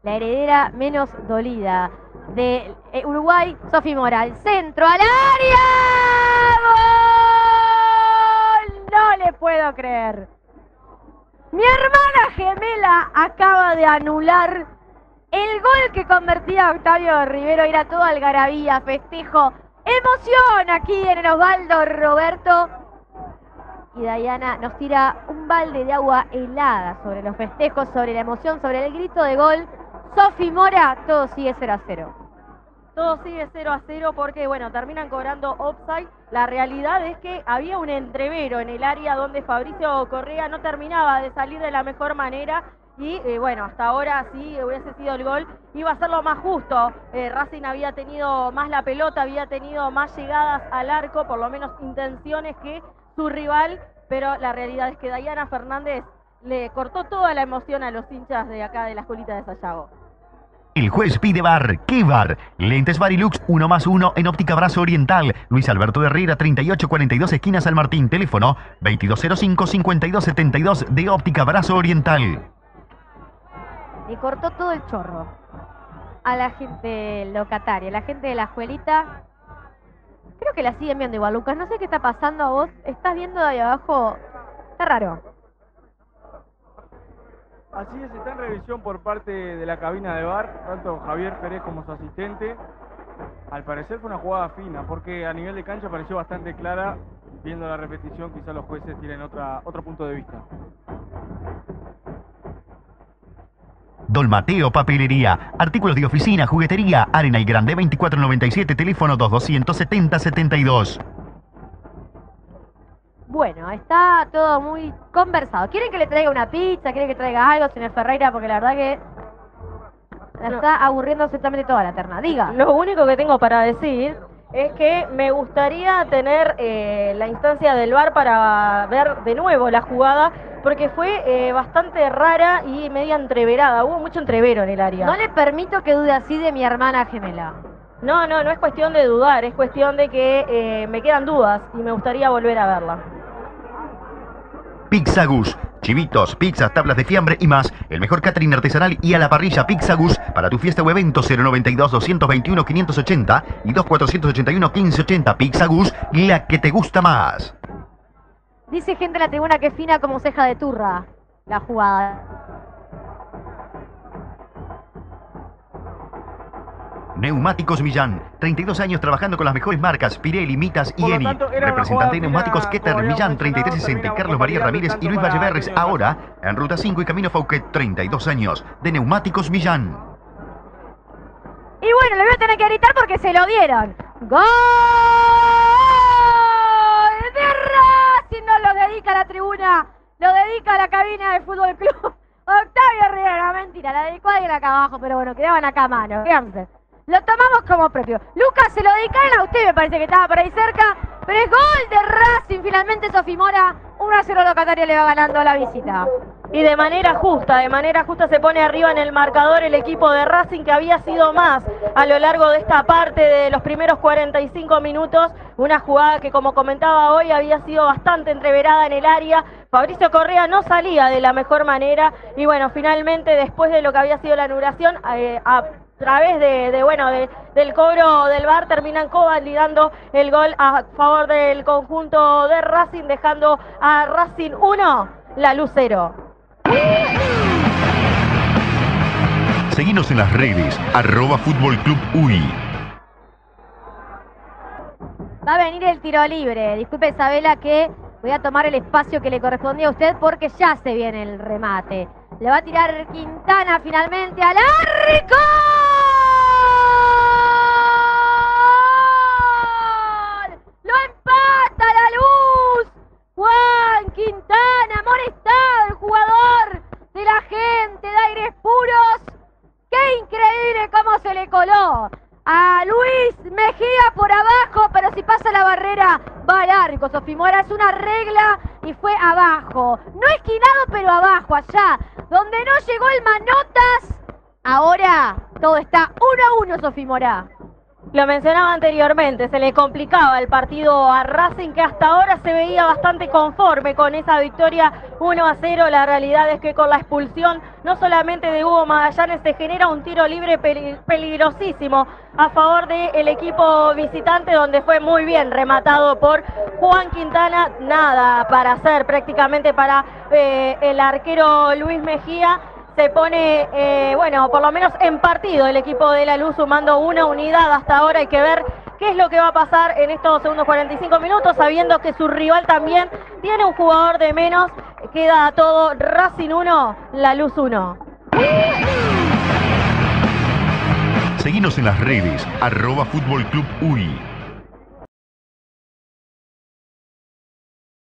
la heredera menos dolida de Uruguay, Sofi Mora. Al centro, al área. ¡Gol! No le puedo creer. Mi hermana gemela acaba de anular el gol que convertía a Octavio Rivero. Era todo algarabía, festejo, emoción aquí en el Osvaldo Roberto. Y Dayana nos tira un balde de agua helada sobre los festejos, sobre la emoción, sobre el grito de gol. Sofi Mora, todo sigue 0-0. Todo sigue 0-0 porque, bueno, terminan cobrando offside. La realidad es que había un entrevero en el área donde Fabricio Correa no terminaba de salir de la mejor manera. Y bueno, hasta ahora sí hubiese sido el gol, iba a ser lo más justo. Racing había tenido más la pelota, había tenido más llegadas al arco, por lo menos intenciones que su rival, pero la realidad es que Dayana Fernández le cortó toda la emoción a los hinchas de acá de la Escuelita de Sayago. El juez pide VAR. ¿Qué VAR? Lentes Varilux 1+1 en Óptica Brazo Oriental. Luis Alberto de Herrera, 3842 esquina San Martín. Teléfono 2205-5272 de Óptica Brazo Oriental. Le cortó todo el chorro a la gente locataria, a la gente de la escuelita. Creo que la siguen viendo igual, Lucas. No sé qué está pasando a vos. ¿Estás viendo de ahí abajo? Está raro. Así es, está en revisión por parte de la cabina de VAR, tanto Javier Pérez como su asistente. Al parecer fue una jugada fina, porque a nivel de cancha pareció bastante clara. Viendo la repetición, quizás los jueces tienen otro punto de vista. Don Mateo Papelería, artículos de oficina, juguetería, Arena y Grande 2497, teléfono 2270-72. Bueno, está todo muy conversado. ¿Quieren que le traiga una pizza? ¿Quieren que traiga algo, señor Ferreira? Porque la verdad que la está aburriendo absolutamente toda la terna. Diga. Lo único que tengo para decir es que me gustaría tener la instancia del VAR para ver de nuevo la jugada, porque fue bastante rara y media entreverada. Hubo mucho entrevero en el área. No le permito que dude así de mi hermana gemela. No es cuestión de dudar, es cuestión de que me quedan dudas y me gustaría volver a verla. Pizza Gus, chivitos, pizzas, tablas de fiambre y más. El mejor catering artesanal y a la parrilla. Pizza Gus para tu fiesta o evento. 092-221-580 y 2481-1580. Pizza Gus, la que te gusta más. Dice gente en la tribuna que es fina como ceja de turra la jugada. Neumáticos Millán, 32 años trabajando con las mejores marcas, Pirelli, Mitas y Eni. Representante de Neumáticos Keter Millán, 3360, Carlos María Ramírez y Luis Valleverres, ahora en Ruta 5 y Camino Fauquet, 32 años de Neumáticos Millán. Y bueno, le voy a tener que gritar porque se lo dieron. ¡Gol de Racing! No lo dedica a la tribuna, lo dedica a la cabina del Fútbol Club Octavio Rivera. No, mentira, la dedicó alguien acá abajo, pero bueno, quedaban acá a mano. Fíjense. Lo tomamos como propio. Lucas, se lo dedicaron a usted, me parece que estaba por ahí cerca. Pero es gol de Racing. Finalmente Sofi Mora, 1-0 locatario, le va ganando la visita. Y de manera justa se pone arriba en el marcador el equipo de Racing, que había sido más a lo largo de esta parte de los primeros 45 minutos. Una jugada que, como comentaba hoy, había sido bastante entreverada en el área. Fabricio Correa no salía de la mejor manera. Y bueno, finalmente, después de lo que había sido la anulación, a través del cobro del VAR, terminan convalidando el gol a favor del conjunto de Racing, dejando a Racing 1, la luz 0. Seguinos en las redes, @FútbolClubUy. Va a venir el tiro libre. Disculpe, Isabela, que voy a tomar el espacio que le correspondía a usted porque ya se viene el remate. Le va a tirar Quintana finalmente al arco. ¡Lo empata la luz! Juan Quintana, amonestado el jugador de la gente de Aires Puros. ¡Qué increíble cómo se le coló a Luis Mejía por abajo! Pero si pasa la barrera, va al arco. Sofi Mora, es una regla y fue abajo. No esquinado, pero abajo, allá, donde no llegó el manotas. Ahora todo está 1-1, Sofi Mora. Lo mencionaba anteriormente, se le complicaba el partido a Racing, que hasta ahora se veía bastante conforme con esa victoria 1-0. La realidad es que con la expulsión no solamente de Hugo Magallanes se genera un tiro libre peligrosísimo a favor del equipo visitante, donde fue muy bien rematado por Juan Quintana. Nada para hacer prácticamente para el arquero Luis Mejía. Se pone, bueno, por lo menos en partido el equipo de La Luz, sumando una unidad hasta ahora. Hay que ver qué es lo que va a pasar en estos segundos 45 minutos, sabiendo que su rival también tiene un jugador de menos. Queda todo Racing 1, La Luz 1. Seguinos en las redes, @Fútbol Club UI.